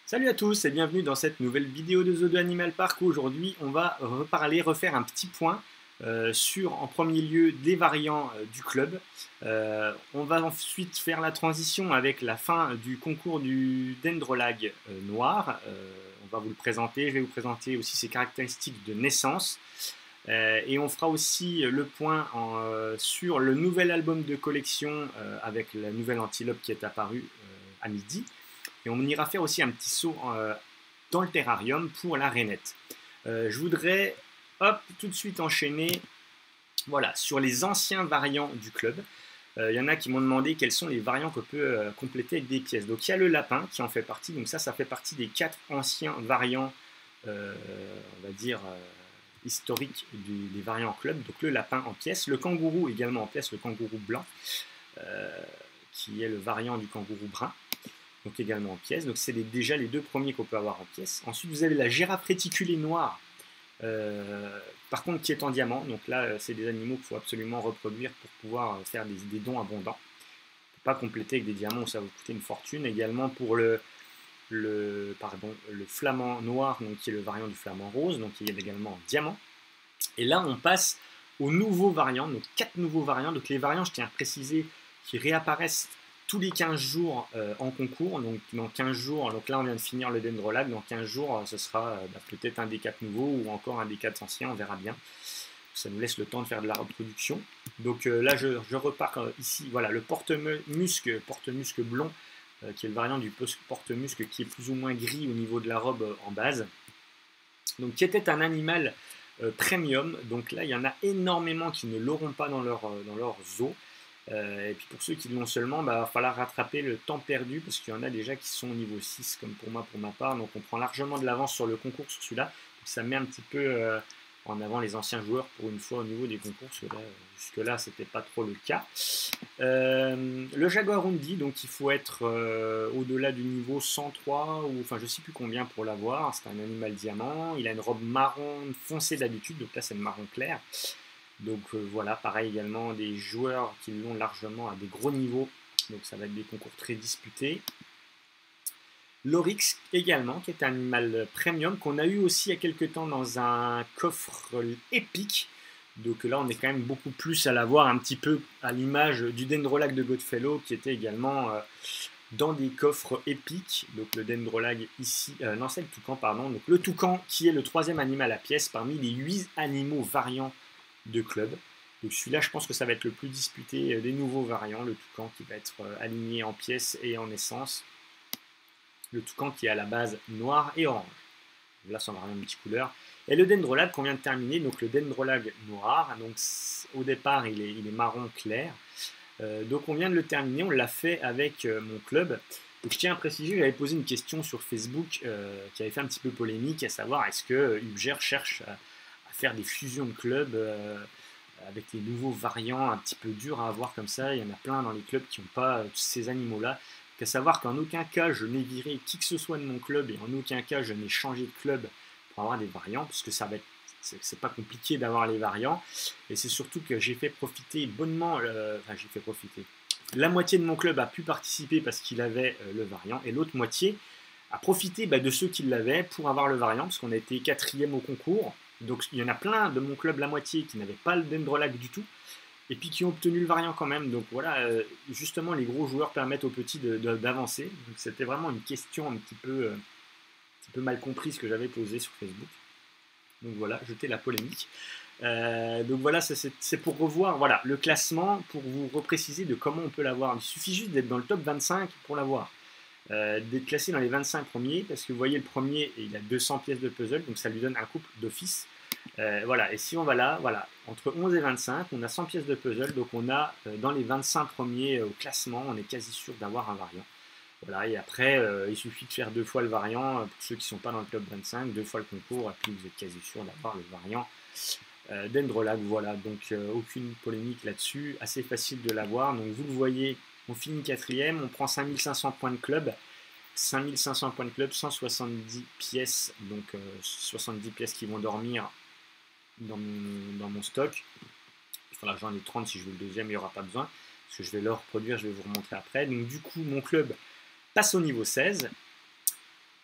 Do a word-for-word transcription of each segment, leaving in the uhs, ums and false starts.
Salut à tous et bienvenue dans cette nouvelle vidéo de The deux Animal Park où aujourd'hui on va reparler, refaire un petit point euh, sur en premier lieu des variants euh, du club. Euh, on va ensuite faire la transition avec la fin du concours du Dendrolag euh, noir. Euh, on va vous le présenter, je vais vous présenter aussi ses caractéristiques de naissance. Euh, et on fera aussi le point en, euh, sur le nouvel album de collection euh, avec la nouvelle antilope qui est apparue euh, à midi. Et on ira faire aussi un petit saut euh, dans le terrarium pour la rainette. Euh, je voudrais hop, tout de suite enchaîner voilà, sur les anciens variants du club. Il euh, y en a qui m'ont demandé quels sont les variants qu'on peut euh, compléter avec des pièces. Donc il y a le lapin qui en fait partie. Donc ça, ça fait partie des quatre anciens variants, euh, on va dire, euh, historiques du, des variants club. Donc le lapin en pièces. Le kangourou également en pièces, le kangourou blanc, euh, qui est le variant du kangourou brun. Donc également en pièces. Donc c'est les, déjà les deux premiers qu'on peut avoir en pièces. Ensuite vous avez la girafe réticulée noire, euh, par contre qui est en diamant. Donc là c'est des animaux qu'il faut absolument reproduire pour pouvoir faire des, des dons abondants. On ne peut pas compléter avec des diamants, ça va vous coûter une fortune. Également pour le, le, pardon, le flamand noir, donc, qui est le variant du flamand rose, donc il y a également en diamant. Et là on passe aux nouveaux variants, donc quatre nouveaux variants. Donc les variants, je tiens à préciser, qui réapparaissent tous les quinze jours euh, en concours. Donc dans quinze jours, donc là on vient de finir le Dendrolag, dans quinze jours ce sera euh, bah, peut-être un des quatre nouveaux ou encore un des quatre anciens, on verra bien. Ça nous laisse le temps de faire de la reproduction. Donc euh, là je, je repars euh, ici, voilà, le porte-musque, porte-musque blond, euh, qui est le variant du porte-musque qui est plus ou moins gris au niveau de la robe euh, en base. Donc qui était un animal euh, premium. Donc là il y en a énormément qui ne l'auront pas dans leur, euh, dans leur zoo. Euh, et puis pour ceux qui l'ont seulement, bah, il va falloir rattraper le temps perdu parce qu'il y en a déjà qui sont au niveau six comme pour moi pour ma part. Donc on prend largement de l'avance sur le concours sur celui-là. Ça met un petit peu euh, en avant les anciens joueurs pour une fois au niveau des concours. Parce que là, jusque-là, c'était pas trop le cas. Euh, le Jaguarundi, donc il faut être euh, au-delà du niveau cent trois ou enfin je sais plus combien pour l'avoir. C'est un animal diamant. Il a une robe marron foncée d'habitude, donc là c'est le marron clair. Donc euh, voilà, pareil également des joueurs qui l'ont largement à des gros niveaux, donc ça va être des concours très disputés. L'Oryx également, qui est un animal premium, qu'on a eu aussi il y a quelques temps dans un coffre épique. Donc là on est quand même beaucoup plus à l'avoir un petit peu à l'image du Dendrolag de Goodfellow, qui était également euh, dans des coffres épiques. Donc le Dendrolag ici, euh, non c'est le toucan pardon, donc le toucan qui est le troisième animal à pièce parmi les huit animaux variants de club. Donc celui-là, je pense que ça va être le plus disputé des nouveaux variants. Le toucan qui va être aligné en pièces et en essence. Le toucan qui est à la base noir et orange. Là, ça va avoir une petite couleur. Et le Dendrolag qu'on vient de terminer, donc le Dendrolag noir. Donc au départ, il est, il est marron clair. Euh, donc on vient de le terminer. On l'a fait avec euh, mon club. Donc je tiens à préciser, j'avais posé une question sur Facebook euh, qui avait fait un petit peu polémique, à savoir est-ce que euh, Ubger cherche à faire des fusions de clubs euh, avec les nouveaux variants un petit peu durs à avoir comme ça. Il y en a plein dans les clubs qui n'ont pas euh, ces animaux-là. Qu'à savoir qu'en aucun cas je n'ai viré qui que ce soit de mon club et en aucun cas je n'ai changé de club pour avoir des variants, puisque ça va être c'est pas compliqué d'avoir les variants. Et c'est surtout que j'ai fait profiter bonnement, euh, enfin j'ai fait profiter. La moitié de mon club a pu participer parce qu'il avait euh, le variant et l'autre moitié a profité bah, de ceux qui l'avaient pour avoir le variant, parce qu'on a été quatrième au concours. Donc il y en a plein de mon club, la moitié, qui n'avaient pas le Dendrolag du tout, et puis qui ont obtenu le variant quand même. Donc voilà, euh, justement, les gros joueurs permettent aux petits d'avancer. Donc c'était vraiment une question un petit peu, euh, un petit peu mal comprise que j'avais posée sur Facebook. Donc voilà, jeter la polémique. Euh, donc voilà, c'est pour revoir voilà, le classement, pour vous repréciser de comment on peut l'avoir. Il suffit juste d'être dans le top vingt-cinq pour l'avoir. Euh, d'être classé dans les vingt-cinq premiers, parce que vous voyez le premier, il a deux cents pièces de puzzle, donc ça lui donne un couple d'office. Euh, voilà, et si on va là, voilà, entre onze et vingt-cinq, on a cent pièces de puzzle, donc on a euh, dans les vingt-cinq premiers euh, au classement, on est quasi sûr d'avoir un variant. Voilà, et après, euh, il suffit de faire deux fois le variant, euh, pour ceux qui ne sont pas dans le top vingt-cinq, deux fois le concours, et puis vous êtes quasi sûr d'avoir le variant euh, Dendrolag. Voilà, donc euh, aucune polémique là-dessus, assez facile de l'avoir. Donc vous le voyez, on finit quatrième, on prend cinq mille cinq cents points de club, cinq mille cinq cents points de club, cent soixante-dix pièces, donc euh, soixante-dix pièces qui vont dormir dans mon, dans mon stock. Enfin, j'en ai trente, si je veux le deuxième, il n'y aura pas besoin, parce que je vais le reproduire, je vais vous remontrer après. Donc du coup, mon club passe au niveau seize.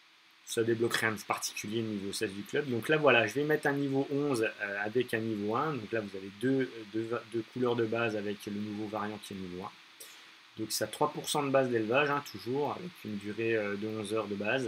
ça débloque rien de particulier niveau seize du club. Donc là, voilà, je vais mettre un niveau onze euh, avec un niveau un. Donc là, vous avez deux, deux, deux couleurs de base avec le nouveau variant qui est niveau un. Donc ça a trois pour cent de base d'élevage, hein, toujours, avec une durée euh, de onze heures de base.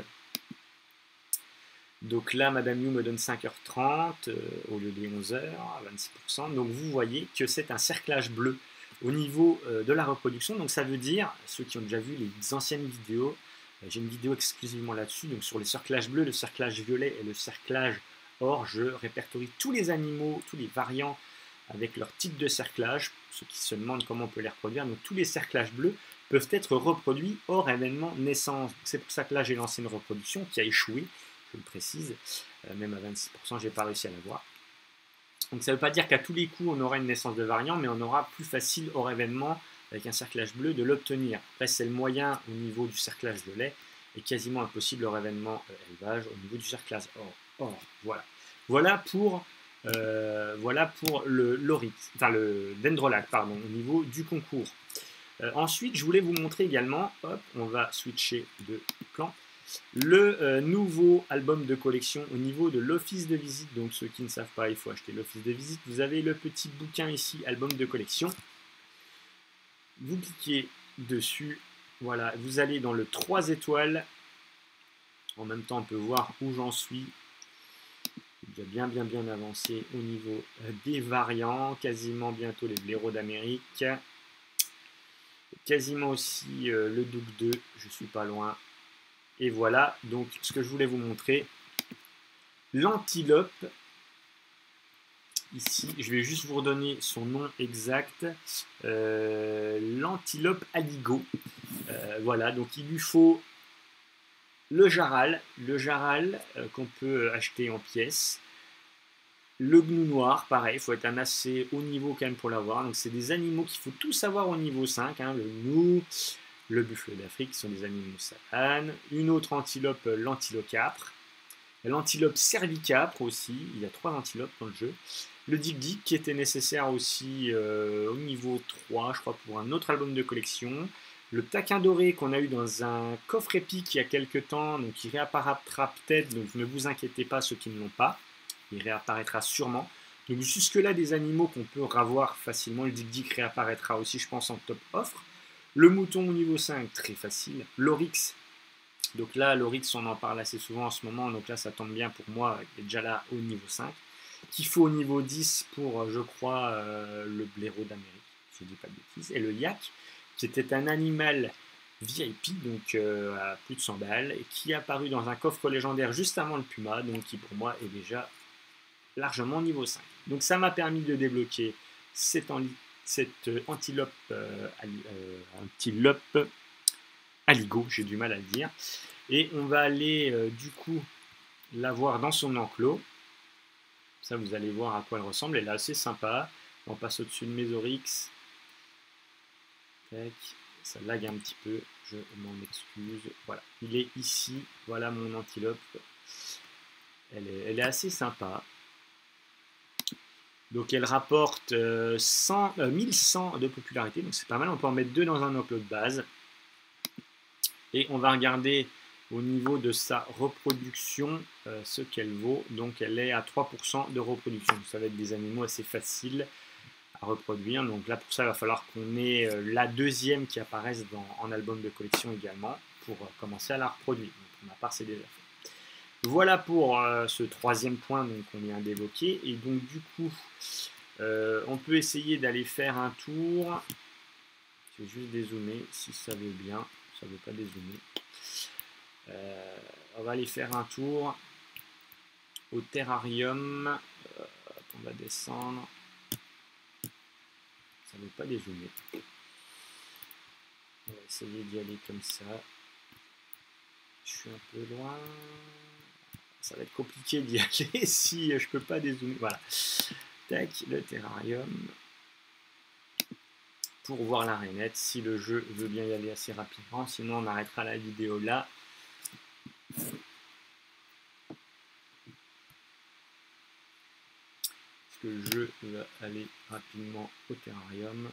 Donc là, Madame You me donne cinq heures trente euh, au lieu des onze heures, à vingt-six pour cent. Donc vous voyez que c'est un cerclage bleu au niveau euh, de la reproduction. Donc ça veut dire, ceux qui ont déjà vu les anciennes vidéos, euh, j'ai une vidéo exclusivement là-dessus, donc sur les cerclages bleus, le cerclage violet et le cerclage or, je répertorie tous les animaux, tous les variants avec leur type de cerclage, ceux qui se demandent comment on peut les reproduire. Donc tous les cerclages bleus peuvent être reproduits hors événement naissance. C'est pour ça que là j'ai lancé une reproduction qui a échoué, je le précise, euh, même à vingt-six pour cent, je n'ai pas réussi à l'avoir. Donc ça ne veut pas dire qu'à tous les coups on aura une naissance de variant, mais on aura plus facile hors événement avec un cerclage bleu de l'obtenir. Après c'est le moyen au niveau du cerclage violet et quasiment impossible hors événement euh, élevage au niveau du cerclage or. or voilà. Voilà pour, euh, voilà pour le Lorit, enfin le Dendrolac, pardon, au niveau du concours. Euh, ensuite je voulais vous montrer également, hop, on va switcher de plan. Le euh, nouveau album de collection au niveau de l'office de visite. Donc ceux qui ne savent pas, il faut acheter l'office de visite. Vous avez le petit bouquin ici, album de collection. Vous cliquez dessus. Voilà, vous allez dans le trois étoiles. En même temps, on peut voir où j'en suis. Il y a bien, bien, bien avancé au niveau des variants. Quasiment bientôt les blaireaux d'Amérique. Quasiment aussi euh, le Duc deux. Je suis pas loin. Et voilà, donc ce que je voulais vous montrer, l'antilope, ici, je vais juste vous redonner son nom exact, euh, l'antilope aligo. Euh, voilà, donc il lui faut le jarral, le jarral euh, qu'on peut acheter en pièces, le gnou noir, pareil, il faut être un assez haut niveau quand même pour l'avoir. Donc c'est des animaux qu'il faut tous avoir au niveau cinq, hein, le gnou, le buffle d'Afrique, qui sont des animaux savanes, une autre antilope, l'antilocapre, l'antilope cervicapre aussi, il y a trois antilopes dans le jeu, le dik-dik qui était nécessaire aussi euh, au niveau trois, je crois, pour un autre album de collection, le taquin doré qu'on a eu dans un coffre épique il y a quelques temps, donc il réapparaîtra peut-être, donc ne vous inquiétez pas ceux qui ne l'ont pas, il réapparaîtra sûrement. Donc jusque-là des animaux qu'on peut ravoir facilement, le dik-dik réapparaîtra aussi je pense en top offre. Le mouton au niveau cinq, très facile. L'oryx, donc là, l'oryx, on en parle assez souvent en ce moment, donc là, ça tombe bien pour moi, il est déjà là au niveau cinq. Qu'il faut au niveau dix pour, je crois, euh, le blaireau d'Amérique, si je ne dis pas de bêtises. Et le yak, qui était un animal V I P, donc euh, à plus de cent balles, et qui est apparu dans un coffre légendaire juste avant le puma, donc qui pour moi est déjà largement au niveau cinq. Donc ça m'a permis de débloquer cet en cette antilope, euh, euh, antilope aligo, j'ai du mal à le dire. Et on va aller euh, du coup la voir dans son enclos. Ça, vous allez voir à quoi elle ressemble. Elle est assez sympa. On passe au-dessus de mes oryx. Tac. Ça lag un petit peu. Je m'en excuse. Voilà. Il est ici. Voilà mon antilope. Elle est, elle est assez sympa. Donc elle rapporte euh, cent, euh, mille cent de popularité, donc c'est pas mal, on peut en mettre deux dans un enclos de base. Et on va regarder au niveau de sa reproduction euh, ce qu'elle vaut. Donc elle est à trois pour cent de reproduction. Ça va être des animaux assez faciles à reproduire. Donc là pour ça il va falloir qu'on ait euh, la deuxième qui apparaisse dans, en album de collection également pour euh, commencer à la reproduire. Donc pour ma part c'est déjà fait. Voilà pour euh, ce troisième point qu'on vient d'évoquer. Et donc du coup, euh, on peut essayer d'aller faire un tour. Je vais juste dézoomer si ça veut bien. Ça ne veut pas dézoomer. Euh, on va aller faire un tour au terrarium. Euh, on va descendre. Ça ne veut pas dézoomer. On va essayer d'y aller comme ça. Je suis un peu loin. Ça va être compliqué d'y aller si je peux pas dézoomer. Voilà. Tac, le terrarium. Pour voir la rainette, si le jeu veut bien y aller assez rapidement. Sinon, on arrêtera la vidéo là. Est-ce que le jeu va aller rapidement au terrarium?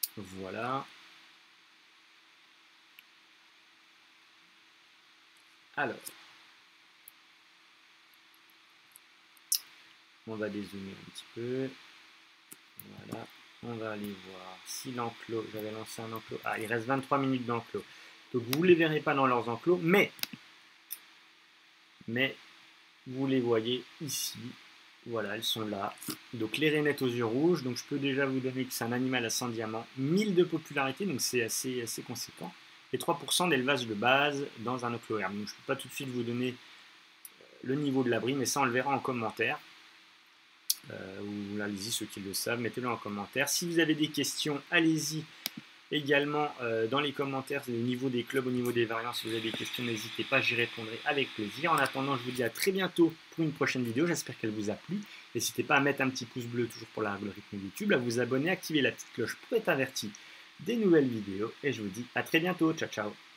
Voilà. Alors, on va dézoomer un petit peu. Voilà. On va aller voir si l'enclos, j'avais lancé un enclos. Ah, il reste vingt-trois minutes d'enclos. Donc vous ne les verrez pas dans leurs enclos, mais, mais vous les voyez ici. Voilà, elles sont là. Donc les rainettes aux yeux rouges. Donc je peux déjà vous donner que c'est un animal à cent diamants. mille de popularité, donc c'est assez, assez conséquent. Et trois pour cent d'élevage de base dans un enclos-herbe. Donc je ne peux pas tout de suite vous donner le niveau de l'abri, mais ça on le verra en commentaire. Euh, ou allez-y, ceux qui le savent, mettez-le en commentaire. Si vous avez des questions, allez-y également euh, dans les commentaires au niveau des clubs, au niveau des variants. Si vous avez des questions, n'hésitez pas, j'y répondrai avec plaisir. En attendant, je vous dis à très bientôt pour une prochaine vidéo. J'espère qu'elle vous a plu. N'hésitez pas à mettre un petit pouce bleu toujours pour l'algorithme YouTube, à vous abonner, activer la petite cloche pour être averti des nouvelles vidéos. Et je vous dis à très bientôt. Ciao, ciao.